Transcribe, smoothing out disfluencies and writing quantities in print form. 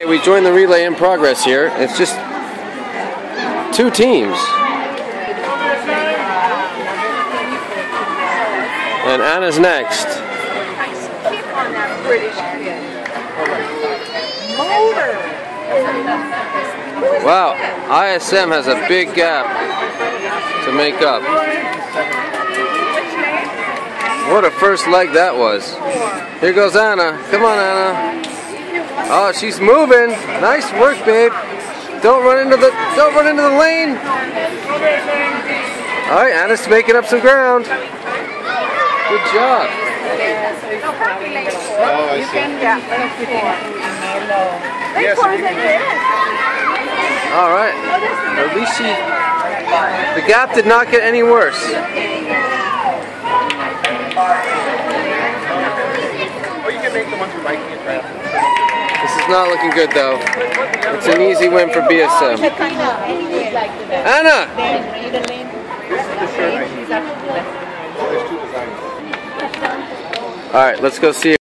we joined the relay in progress here. It's just 2 teams. And Anna's next. Keep on that British kid. Motor. Wow, ISM has a big gap to make up. What a first leg that was. Here goes Anna. Come on, Anna. Oh, she's moving. Nice work, babe. Don't run into the lane. All right, Anna's making up some ground. Good job. Oh, I see. Yes. All right. At least the gap did not get any worse. Oh, you can make the ones who biking and traffic. This is not looking good, though. It's an easy win for BSM. Anna! This is the shirt I need. There's 2 designs. All right, let's go see.